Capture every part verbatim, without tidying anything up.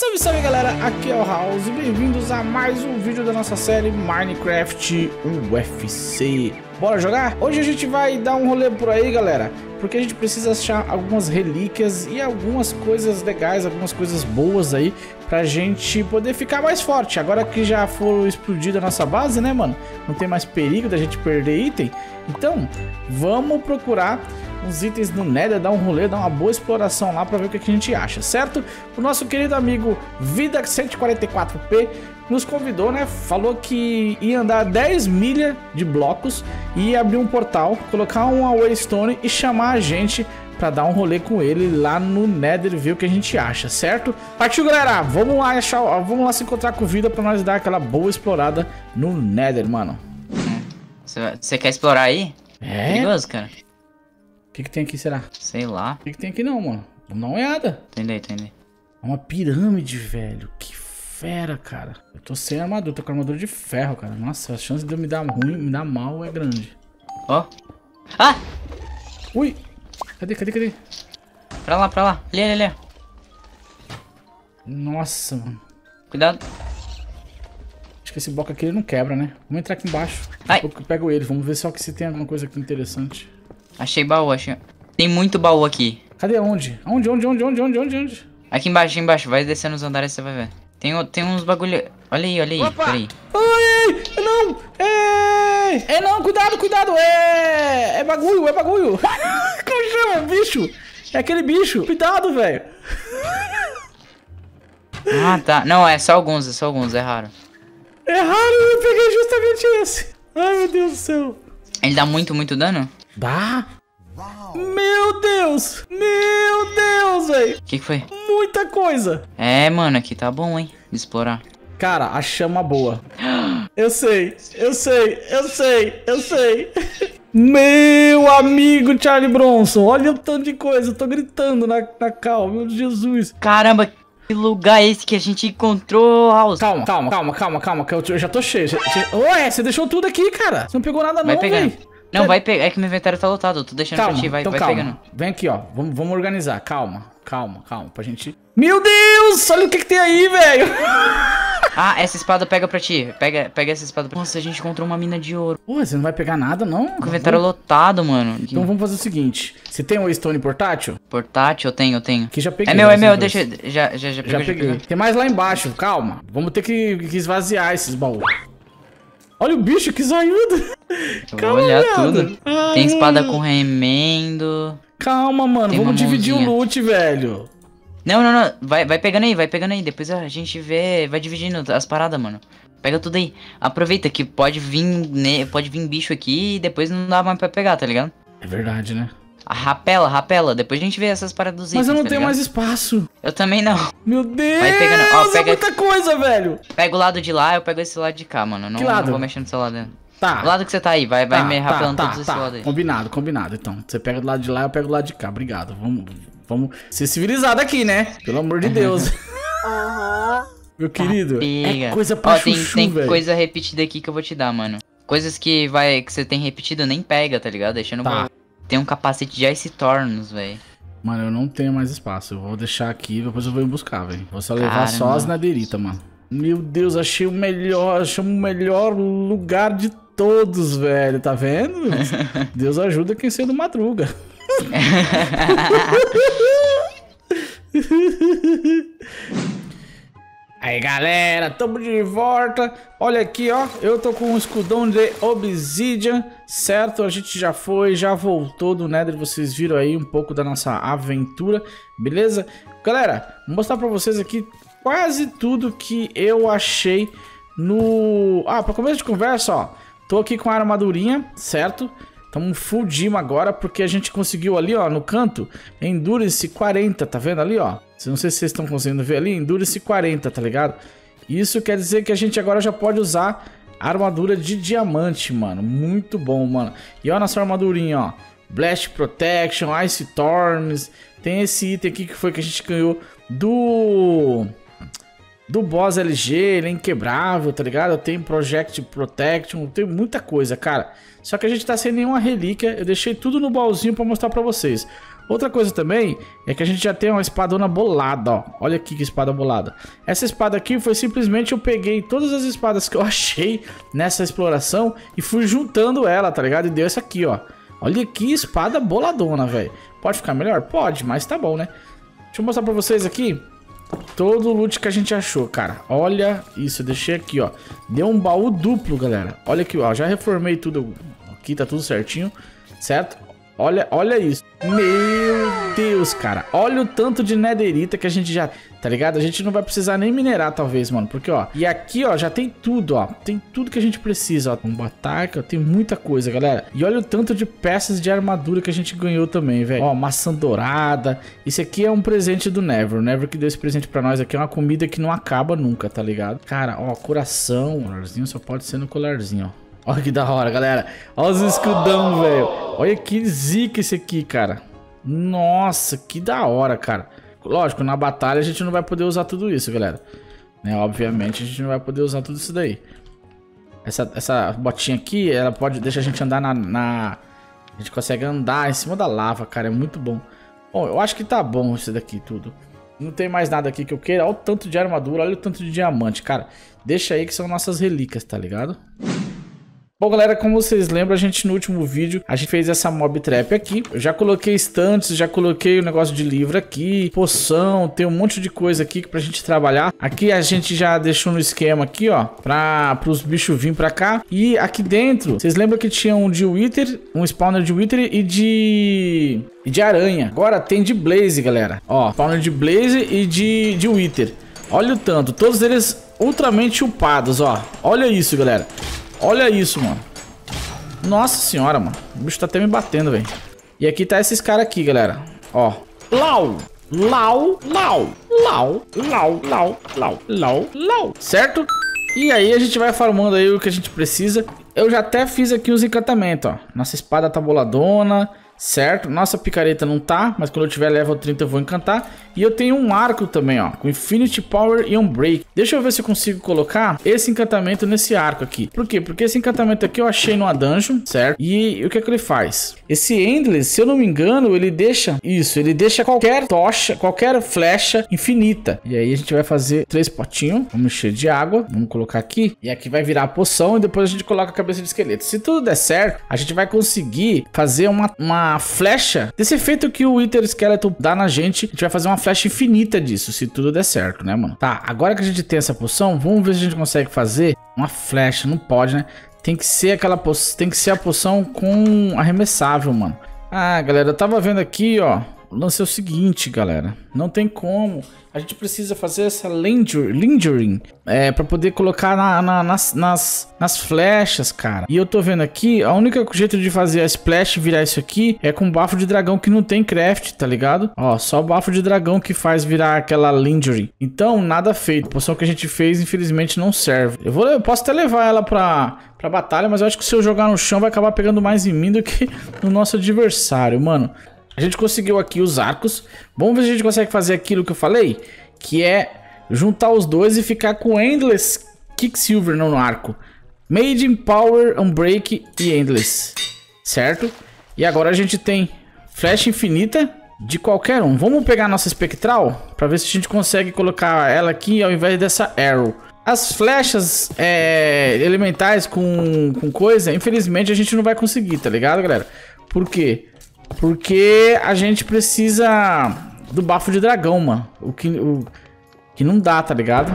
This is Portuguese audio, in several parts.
Salve, salve galera, aqui é o House e bem-vindos a mais um vídeo da nossa série Minecraft U F C. Bora jogar? Hoje a gente vai dar um rolê por aí, galera, porque a gente precisa achar algumas relíquias e algumas coisas legais, algumas coisas boas aí pra gente poder ficar mais forte. Agora que já foi explodida a nossa base, né, mano? Não tem mais perigo da gente perder item. Então, vamos procurar uns itens no Nether, dar um rolê, dar uma boa exploração lá pra ver o que a gente acha, certo? O nosso querido amigo Vida cento e quarenta e quatro P nos convidou, né? Falou que ia andar dez milhas de blocos e ia abrir um portal, colocar uma waystone e chamar a gente pra dar um rolê com ele lá no Nether e ver o que a gente acha, certo? Partiu, galera! Vamos lá achar, vamos lá se encontrar com o Vida pra nós dar aquela boa explorada no Nether, mano. Você quer explorar aí? É? Perigoso, cara. O que que tem aqui, será? Sei lá. O que que tem aqui não, mano? Vamos dar uma olhada. Entendei, entendi. É uma pirâmide, velho. Que fera, cara. Eu tô sem armadura, tô com armadura de ferro, cara. Nossa, a chance de eu me dar ruim, me dar mal é grande. Ó. Oh. Ah! Ui! Cadê, cadê, cadê? Pra lá, pra lá. Ali, ali, ali. Nossa, mano. Cuidado. Acho que esse bloco aqui ele não quebra, né? Vamos entrar aqui embaixo. Ai. Eu pego ele. Vamos ver só que se tem alguma coisa aqui interessante. Achei baú, achei. Tem muito baú aqui. Cadê? Onde? Onde, onde, onde, onde, onde, onde, onde? Aqui embaixo, aqui embaixo. Vai descendo os andares e você vai ver. Tem, o- tem uns bagulho... Olha aí, olha aí. Opa! Peraí. Ai, ai, não! É, é não, cuidado, cuidado! É, é bagulho, é bagulho! Como chama? Bicho! É aquele bicho! Cuidado, velho! Ah, tá. Não, é só alguns, é só alguns. É raro. É raro, eu peguei justamente esse! Ai, meu Deus do céu! Ele dá muito, muito dano? Dá? Meu Deus! Meu Deus, velho! O que, que foi? Muita coisa! É, mano, aqui tá bom, hein? De explorar. Cara, a chama boa. Eu sei, eu sei, eu sei, eu sei. Meu amigo Charlie Bronson, olha o tanto de coisa. Eu tô gritando na, na cal, meu Jesus. Caramba, que lugar é esse que a gente encontrou, House? Calma, calma, calma, calma, calma, que eu, eu já tô cheio. Você- você- Ué, você deixou tudo aqui, cara. Você não pegou nada Vai não, pegando. velho. Não, vai pegar. É que meu inventário tá lotado. Eu tô deixando Calma, pra ti. Vai, então vai calma. pegando. Vem aqui, ó. Vamos, vamos organizar. Calma, calma, calma. Pra gente... Meu Deus! Olha o que que tem aí, velho. Ah, essa espada pega pra ti. Pega, pega essa espada pra ti. Nossa, a gente encontrou uma mina de ouro. Pô, você não vai pegar nada, não? Com o inventário lotado, mano. Então vamos fazer o seguinte. Você tem um Stone portátil? Portátil, eu tenho, eu tenho. Que já peguei. É meu, é né, meu. dois. Deixa. Já, já, já Já pegou, já peguei. pegou. Tem mais lá embaixo, calma. Vamos ter que, que esvaziar esses baús. Olha o bicho, que zoiudo. Eu vou olhar viado. tudo. Ai, Tem espada ai. com remendo. Calma, mano. Tem Vamos uma dividir o mãozinha. loot, velho. Não, não, não. Vai, vai pegando aí, vai pegando aí. Depois a gente vê. Vai dividindo as paradas, mano. Pega tudo aí. Aproveita que pode vir, né, pode vir bicho aqui e depois não dá mais pra pegar, tá ligado? É verdade, né? A rapela, rapela. Depois a gente vê essas paradas dos itens, Mas eu não tá tenho ligado? mais espaço. Eu também não. Meu Deus, Vai pegando. Ó, é pega- muita coisa, velho. Pega o lado de lá, eu pego esse lado de cá, mano. Não, Que lado? não vou mexer no seu lado. Tá. O lado que você tá aí, vai, vai Tá, me rapelando tá, todos tá, esse tá. lado aí. Combinado, combinado. Então, você pega do lado de lá, eu pego do lado de cá. Obrigado. Vamos, vamos ser civilizado aqui, né? Pelo amor de Deus. Meu querido, Pega. é coisa pra Ó, tem, chuchu, tem velho. coisa repetida aqui que eu vou te dar, mano. Coisas que vai que você tem repetido nem pega, tá ligado? Deixando Tá. baú. Tem um capacete de Ice Thorns, velho. Mano, eu não tenho mais espaço. Eu vou deixar aqui e depois eu vou ir buscar, velho. Vou só levar Caramba. só as naderitas, mano. Meu Deus, achei o melhor, achei o melhor lugar de todos, velho. Tá vendo? Deus ajuda quem cedo madruga. Aí, galera, tamo de volta. Olha aqui, ó. Eu tô com um escudão de obsidian, certo? A gente já foi, já voltou do Nether. Vocês viram aí um pouco da nossa aventura, beleza? Galera, vou mostrar pra vocês aqui quase tudo que eu achei no... Ah, pra começo de conversa, ó. Tô aqui com a armadurinha, certo? Tamo full gym agora, porque a gente conseguiu ali, ó, no canto, Endurance quarenta, tá vendo ali, ó? Não sei se vocês estão conseguindo ver ali, Endurance quarenta, tá ligado? Isso quer dizer que a gente agora já pode usar a armadura de diamante, mano. Muito bom, mano. E ó a nossa armadurinha, ó. Blast Protection, Ice Thorns. Tem esse item aqui que foi que a gente ganhou do... Do boss L G, ele é inquebrável, tá ligado? Tem Project Protection, tem muita coisa, cara. Só que a gente tá sem nenhuma relíquia, eu deixei tudo no baúzinho pra mostrar pra vocês. Outra coisa também é que a gente já tem uma espadona bolada, ó. Olha aqui que espada bolada. Essa espada aqui foi simplesmente eu peguei todas as espadas que eu achei nessa exploração e fui juntando ela, tá ligado? E deu essa aqui, ó. Olha que espada boladona, velho. Pode ficar melhor? Pode, mas tá bom, né? Deixa eu mostrar pra vocês aqui todo o loot que a gente achou, cara. Olha isso, eu deixei aqui, ó. Deu um baú duplo, galera. Olha aqui, ó. Já reformei tudo. Aqui tá tudo certinho, certo? Olha, olha isso. Meu Deus, cara. Olha o tanto de netherita que a gente já... Tá ligado? A gente não vai precisar nem minerar, talvez, mano. Porque, ó... E aqui, ó, já tem tudo, ó. Tem tudo que a gente precisa, ó. Um ataque, ó. Tem muita coisa, galera. E olha o tanto de peças de armadura que a gente ganhou também, velho. Ó, maçã dourada. Isso aqui é um presente do Never. O Never que deu esse presente pra nós aqui é uma comida que não acaba nunca, tá ligado? Cara, ó, coração. O colarzinho só pode ser no colarzinho, ó. Olha que da hora, galera. Olha os escudão, velho. Olha que zica esse aqui, cara. Nossa, que da hora, cara. Lógico, na batalha a gente não vai poder usar tudo isso, galera. Né? Obviamente a gente não vai poder usar tudo isso daí. Essa, essa botinha aqui, ela pode deixar a gente andar na, na... A gente consegue andar em cima da lava, cara. É muito bom. Bom, eu acho que tá bom isso daqui tudo. Não tem mais nada aqui que eu queira. Olha o tanto de armadura, olha o tanto de diamante, cara. Deixa aí que são nossas relíquias, tá ligado? Bom, galera, como vocês lembram, a gente no último vídeo, a gente fez essa mob trap aqui. Eu já coloquei estantes, já coloquei o negócio de livro aqui, poção, tem um monte de coisa aqui pra gente trabalhar. Aqui a gente já deixou no esquema aqui, ó, pra os bichos virem pra cá. E aqui dentro, vocês lembram que tinha um de Wither, um spawner de Wither e de... e de aranha. Agora tem de Blaze, galera. Ó, spawner de Blaze e de, de Wither. Olha o tanto, todos eles ultramente upados, ó. Olha isso, galera. Olha isso, mano. Nossa senhora, mano. O bicho tá até me batendo, velho. E aqui tá esses caras aqui, galera. Ó. Lau. Lau. Lau. Lau. Lau. Lau. Lau. Lau. Lau. Certo? E aí a gente vai farmando aí o que a gente precisa. Eu já até fiz aqui os encantamentos, ó. Nossa espada tá boladona. Certo? Nossa picareta não tá, mas quando eu tiver level trinta eu vou encantar. E eu tenho um arco também, ó, com Infinity Power e Unbreak. Deixa eu ver se eu consigo colocar esse encantamento nesse arco aqui. Por quê? Porque esse encantamento aqui eu achei numa dungeon, certo? E o que é que ele faz? Esse Endless, se eu não me engano, ele deixa... Isso, ele deixa qualquer tocha, qualquer flecha infinita. E aí a gente vai fazer três potinhos. Vamos encher de água. Vamos colocar aqui. E aqui vai virar a poção e depois a gente coloca a cabeça de esqueleto. Se tudo der certo, a gente vai conseguir fazer uma... uma flecha, desse efeito que o Wither Skeleton dá na gente, a gente vai fazer uma flecha infinita disso, se tudo der certo, né, mano? Tá, agora que a gente tem essa poção, vamos ver se a gente consegue fazer uma flecha. Não pode, né? Tem que ser aquela poção, tem que ser a poção com arremessável, mano. Ah, galera, eu tava vendo aqui, ó. O lance é o seguinte, galera. Não tem como. A gente precisa fazer essa lingering é, pra poder colocar na, na, nas, nas, nas flechas, cara. E eu tô vendo aqui, a única jeito de fazer a splash virar isso aqui é com bafo de dragão que não tem craft, tá ligado? Ó, só o bafo de dragão que faz virar aquela lingering. Então, nada feito. A poção que a gente fez, infelizmente, não serve. Eu, vou, eu posso até levar ela pra... pra batalha, mas eu acho que se eu jogar no chão vai acabar pegando mais em mim do que no nosso adversário, mano. A gente conseguiu aqui os arcos. Vamos ver se a gente consegue fazer aquilo que eu falei, que é juntar os dois e ficar com Endless Quicksilver no arco. Made in Power, Unbreak e Endless, certo? E agora a gente tem flecha infinita de qualquer um. Vamos pegar a nossa espectral para ver se a gente consegue colocar ela aqui ao invés dessa arrow. As flechas é, elementais com, com coisa, infelizmente a gente não vai conseguir, tá ligado, galera? Por quê? Porque a gente precisa do bafo de dragão, mano. O que, o, que não dá, tá ligado?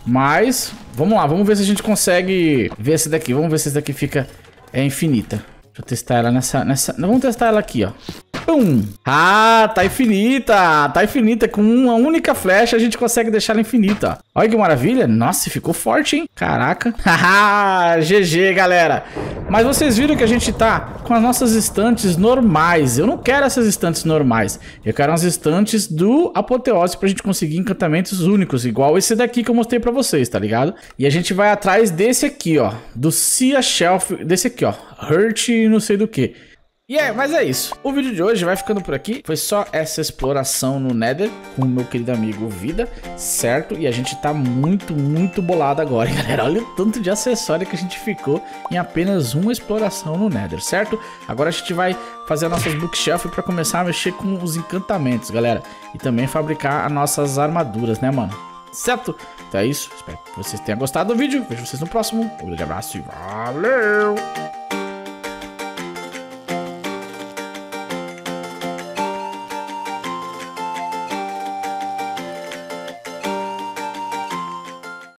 Mas, vamos lá, vamos ver se a gente consegue ver esse daqui. Vamos ver se esse daqui fica é, infinita. Deixa eu testar ela nessa, nessa... Vamos testar ela aqui, ó. Pum! Ah, tá infinita! Tá infinita. Com uma única flecha a gente consegue deixar ela infinita. Olha que maravilha. Nossa, ficou forte, hein? Caraca. Haha, G G, galera. Mas vocês viram que a gente tá com as nossas estantes normais. Eu não quero essas estantes normais. Eu quero as estantes do Apoteose pra gente conseguir encantamentos únicos. Igual esse daqui que eu mostrei pra vocês, tá ligado? E a gente vai atrás desse aqui, ó. Do Sea Shelf. Desse aqui, ó. Hurt não sei do que. E é, mas é isso. O vídeo de hoje vai ficando por aqui. Foi só essa exploração no Nether com o meu querido amigo Vida, certo? E a gente tá muito, muito bolado agora, hein, galera? Olha o tanto de acessório que a gente ficou em apenas uma exploração no Nether, certo? Agora a gente vai fazer as nossas bookshelf para começar a mexer com os encantamentos, galera. E também fabricar as nossas armaduras, né, mano? Certo? Então é isso. Espero que vocês tenham gostado do vídeo. Vejo vocês no próximo. Um grande abraço e valeu!